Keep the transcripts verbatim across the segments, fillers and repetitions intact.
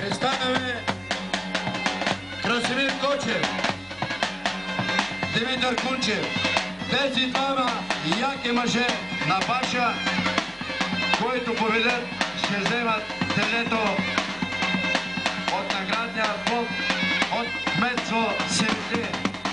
Представяме Красимир Кочев, Димитър Кунчев. Тези двама яки мъже на баша, които победят, ще вземат телето от наградния фонд от кметство Севите.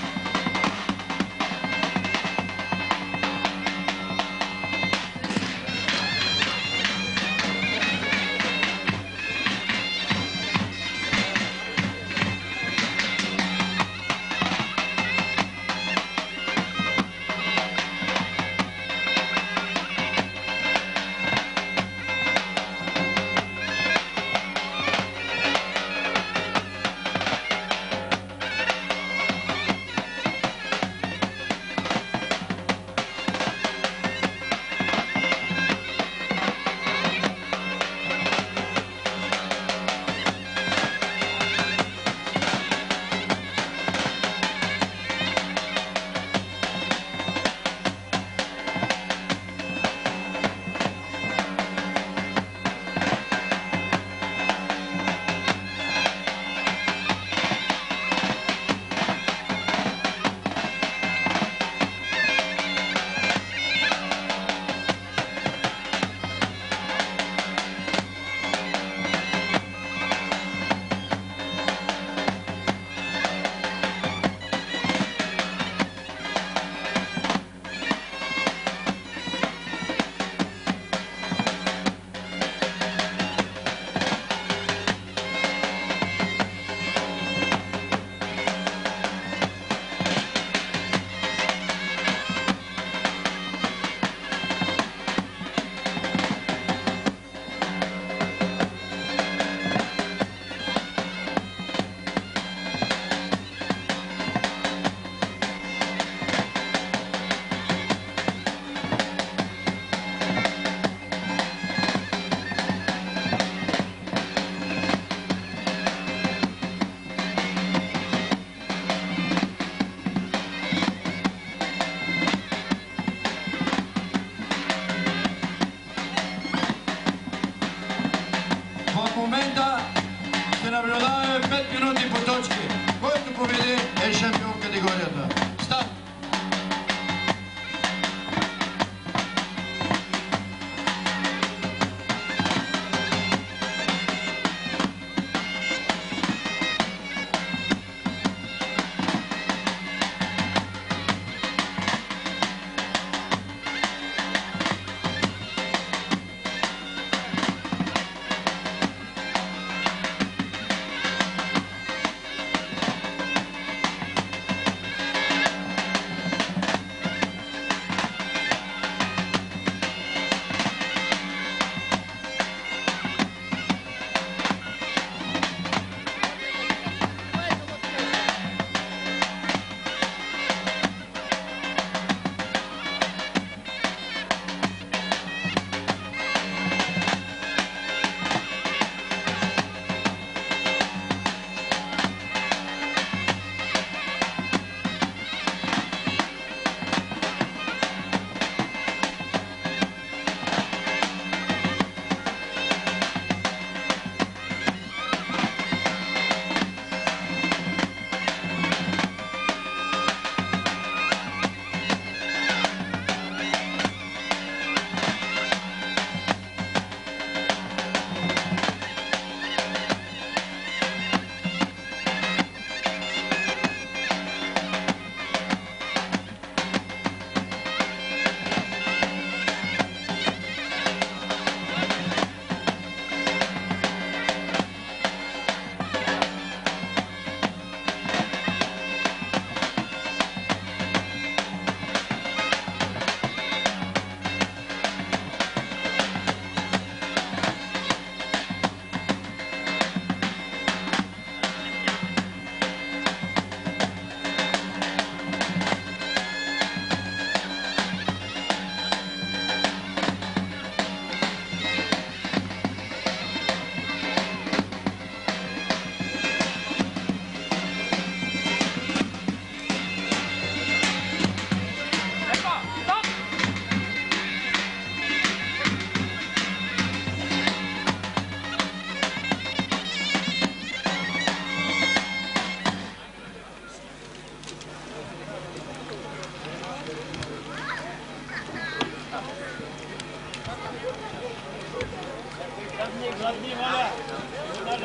В момента ще наблюдаваме пет минути по точки. Който победи е шампион в категорията. Старт!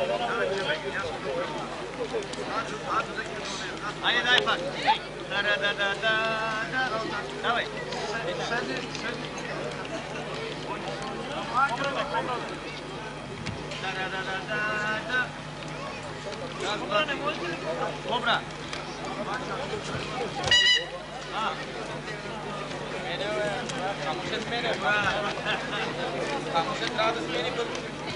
Айде, дай пак. Да-да-да-да-да. Давай. Да-да-да-да-да. Кобра, не може ли? Кобра. А. Ако ще сменя, ако ще трябва да смени първо.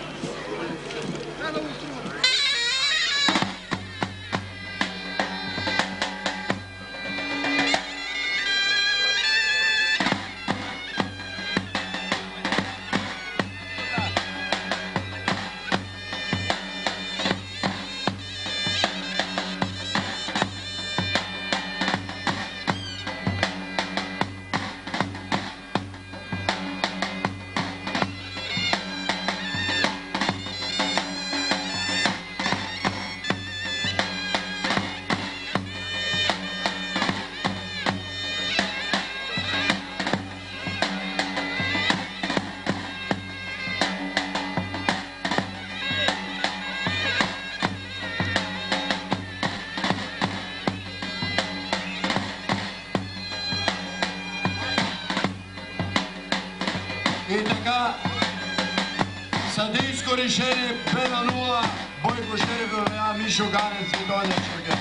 И така, съдийско решение две на нула, Бойко Шерев обявява Мишо Ганец и Доня Чергев.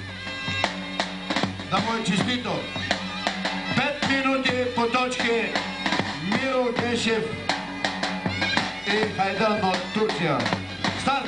Да му е честито. Пет минути по точки Миро Гешев и Хайдан от Турция. Старт!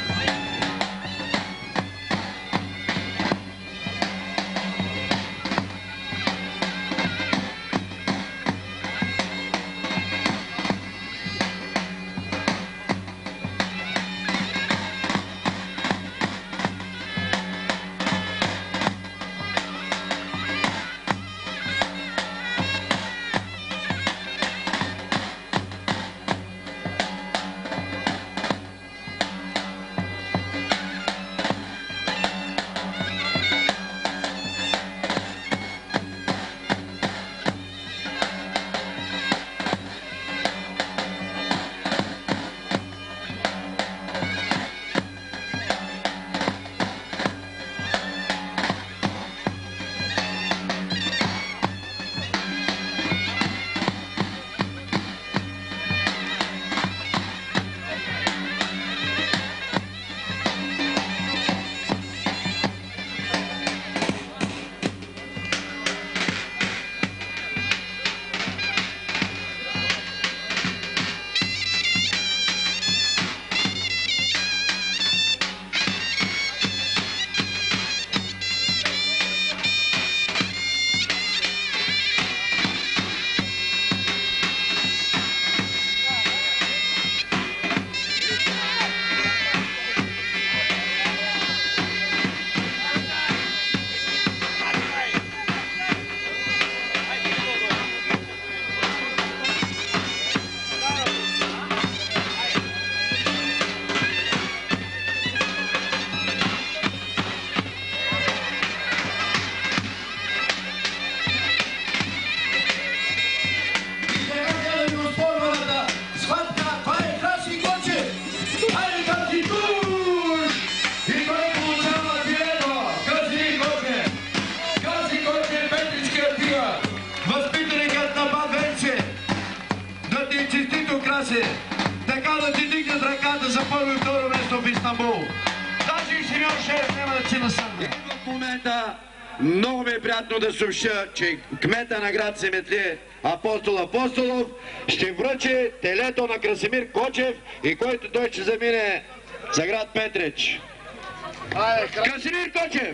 Така да ти дигнат ръката за първо и второ место в Истанбул. Даже и Симеон Шерев няма да си насъмне. В момента много ми е приятно да съобща, че кмета на град Симитли Апостол Апостолов ще връчи телето на Красимир Кочев и който той ще замине за град Петрич. Красимир Кочев!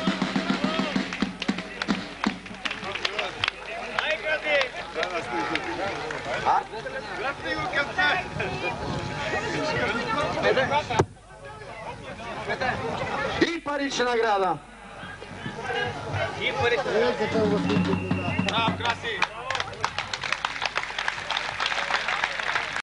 И парична награда. И парична награда. Браво, Краси!